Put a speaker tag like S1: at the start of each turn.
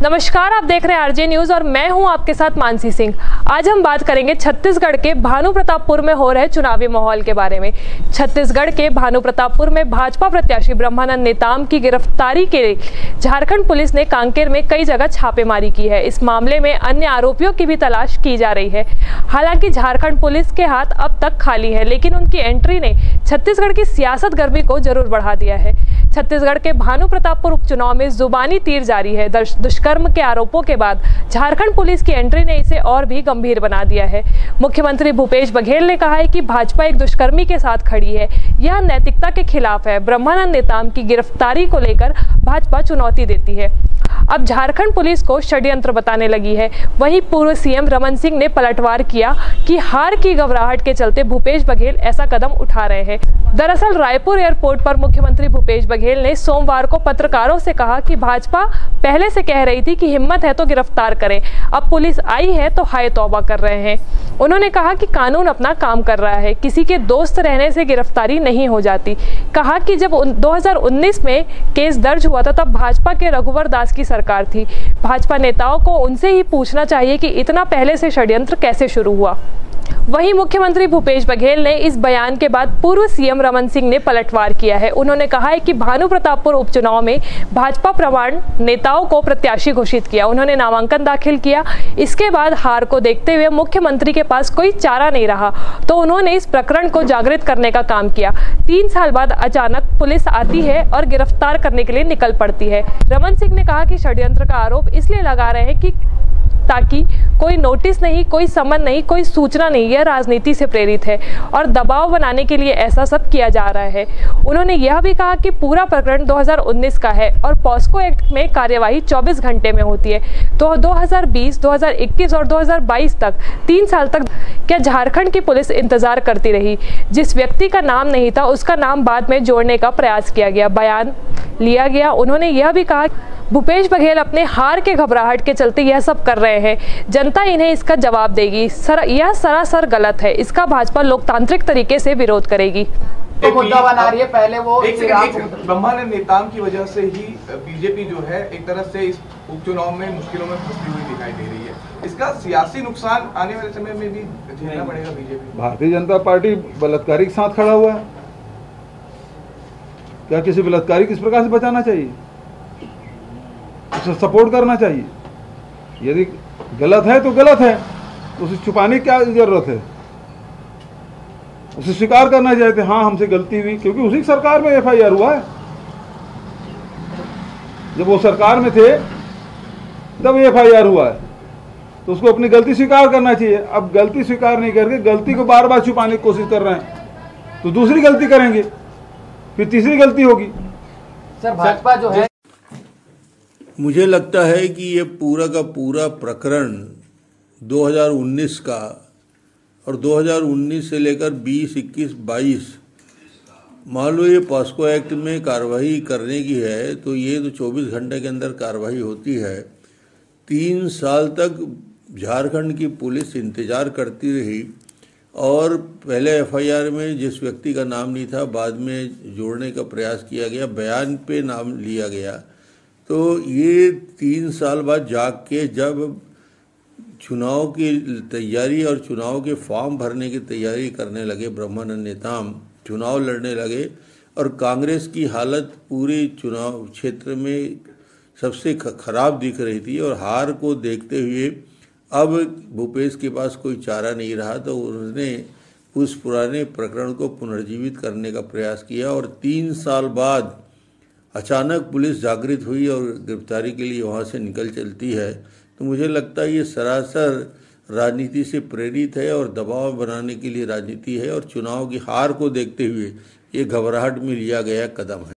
S1: नमस्कार, आप देख रहे हैं आरजे न्यूज और मैं हूं आपके साथ मानसी सिंह। आज हम बात करेंगे छत्तीसगढ़ के भानुप्रतापपुर में हो रहे चुनावी माहौल के बारे में। छत्तीसगढ़ के भानुप्रतापपुर में भाजपा प्रत्याशी ब्रह्मानंद नेताम की गिरफ्तारी के लिए झारखंड पुलिस ने कांकेर में कई जगह छापेमारी की है। इस मामले में अन्य आरोपियों की भी तलाश की जा रही है। हालांकि झारखंड पुलिस के हाथ अब तक खाली है, लेकिन उनकी एंट्री ने छत्तीसगढ़ की सियासत गर्मी को जरूर बढ़ा दिया है। छत्तीसगढ़ के भानुप्रतापपुर उपचुनाव में जुबानी तीर जारी है। दुष्कर्म के आरोपों के बाद झारखंड पुलिस की एंट्री ने इसे और भी गंभीर बना दिया है। मुख्यमंत्री भूपेश बघेल ने कहा है कि भाजपा एक दुष्कर्मी के साथ खड़ी है, यह नैतिकता के खिलाफ है। ब्रह्मानंद नेताम की गिरफ्तारी को लेकर भाजपा चुनौती देती है। अब झारखंड पुलिस को षड्यंत्र बताने लगी है। वहीं पूर्व सीएम रमन सिंह ने पलटवार किया कि हार की घबराहट के चलते भूपेश बघेल ऐसा कदम उठा रहे हैं। दरअसल रायपुर एयरपोर्ट पर मुख्यमंत्री भूपेश बघेल ने सोमवार को पत्रकारों से कहा कि भाजपा पहले से कह रही थी कि हिम्मत है तो गिरफ्तार करें, अब पुलिस आई है तो हाय तौबा कर रहे हैं। उन्होंने कहा कि कानून अपना काम कर रहा है, किसी के दोस्त रहने से गिरफ्तारी नहीं हो जाती। कहा कि जब 2019 में केस दर्ज हुआ था तब भाजपा के रघुवर दास की सरकार थी। भाजपा नेताओं को उनसे ही पूछना चाहिए कि इतना पहले से षड्यंत्र कैसे शुरू हुआ। वहीं मुख्यमंत्री भूपेश बघेल ने इस बयान के बाद पूर्व सीएम रमन सिंह ने पलटवार किया है। उन्होंने कहा है कि भानुप्रतापपुर उपचुनाव में भाजपा प्रमाण नेताओं को प्रत्याशी घोषित किया। उन्होंने नामांकन दाखिल किया। इसके बाद हार को देखते हुए मुख्यमंत्री के पास कोई चारा नहीं रहा तो उन्होंने इस प्रकरण को जागृत करने का काम किया। 3 साल बाद अचानक पुलिस आती है और गिरफ्तार करने के लिए निकल पड़ती है। रमन सिंह ने कहा कि षड्यंत्र का आरोप इसलिए लगा रहे हैं कि ताकि कोई नोटिस नहीं, कोई समन नहीं, कोई सूचना नहीं, यह राजनीति से प्रेरित है और दबाव बनाने के लिए ऐसा सब किया जा रहा है। उन्होंने यह भी कहा कि पूरा प्रकरण 2019 का है और पॉस्को एक्ट में कार्यवाही 24 घंटे में होती है। तो 2020, 2021 और 2022 तक 3 साल तक क्या झारखंड की पुलिस इंतजार करती रही? जिस व्यक्ति का नाम नहीं था उसका नाम बाद में जोड़ने का प्रयास किया गया, बयान लिया गया। उन्होंने यह भी कहा भूपेश बघेल अपने हार के घबराहट के चलते यह सब कर रहे हैं, जनता इन्हें इसका जवाब देगी। यह सरासर गलत है, इसका भाजपा लोकतांत्रिक तरीके से विरोध करेगी।
S2: मुद्दा बना रही है। पहले वो
S3: ब्रह्मानंद नेताम की वजह से ही बीजेपी जो है एक तरह से इस उपचुनाव में मुश्किलों में फंसी हुई दिखाई दे रही है। इसका सियासी नुकसान आने वाले समय में भी झेलना पड़ेगा बीजेपी।
S4: भारतीय जनता पार्टी बलात्कारी के साथ खड़ा हुआ है। क्या किसी बलात्कारी किस प्रकार से बचाना चाहिए? उसे सपोर्ट करना चाहिए। यदि गलत है तो गलत है, तो उसे छुपाने की क्या जरूरत है? उसे स्वीकार करना चाहिए कि हाँ हमसे गलती हुई, क्योंकि उसी सरकार में एफआईआर हुआ है। जब वो सरकार में थे तब एफआईआर हुआ है, तो उसको अपनी गलती स्वीकार करना चाहिए। अब गलती स्वीकार नहीं करके गलती को बार बार छुपाने की कोशिश कर रहे हैं, तो दूसरी गलती करेंगे, फिर तीसरी गलती होगी।
S2: सर भाजपा जो है,
S5: मुझे लगता है कि ये पूरा का पूरा प्रकरण 2019 का और 2019 से लेकर 20, 21, 22 मान लो ये पॉस्को एक्ट में कार्रवाई करने की है तो ये तो 24 घंटे के अंदर कार्रवाई होती है। 3 साल तक झारखंड की पुलिस इंतजार करती रही और पहले एफआईआर में जिस व्यक्ति का नाम नहीं था बाद में जोड़ने का प्रयास किया गया, बयान पे नाम लिया गया। तो ये 3 साल बाद जाग के जब चुनाव की तैयारी और चुनाव के फॉर्म भरने की तैयारी करने लगे, ब्रह्मानंद नेताम चुनाव लड़ने लगे और कांग्रेस की हालत पूरी चुनाव क्षेत्र में सबसे खराब दिख रही थी और हार को देखते हुए अब भूपेश के पास कोई चारा नहीं रहा, तो उन्होंने उस पुराने प्रकरण को पुनर्जीवित करने का प्रयास किया और 3 साल बाद अचानक पुलिस जागृत हुई और गिरफ्तारी के लिए वहाँ से निकल चलती है। तो मुझे लगता है ये सरासर राजनीति से प्रेरित है और दबाव बनाने के लिए राजनीति है और चुनाव की हार को देखते हुए ये घबराहट में लिया गया कदम है।